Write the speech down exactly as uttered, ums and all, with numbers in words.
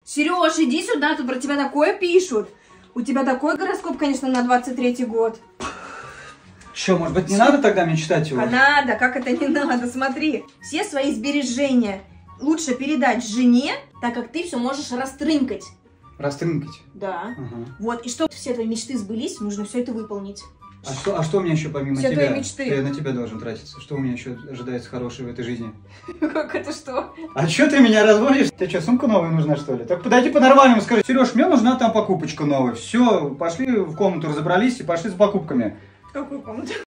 Сереж, иди сюда, тут про тебя такое пишут. У тебя такой гороскоп, конечно, на двадцать третий год. Что, может быть, не надо тогда мне читать его? А надо, как это не надо, смотри. Все свои сбережения лучше передать жене, так как ты все можешь растрынкать. Растрынкать? Да. Ага. Вот, и чтобы все твои мечты сбылись, нужно все это выполнить. А что, а что у меня еще помимо все тебя? Твои мечты. Я на тебя должен тратиться. Что у меня еще ожидается хорошего в этой жизни? Как это что? А что ты меня разводишь? Тебе что, сумка новая нужна, что ли? Так подойди по-нормальному, скажи: Сереж, мне нужна там покупочка новая. Все, пошли в комнату, разобрались и пошли с покупками. В какую комнату?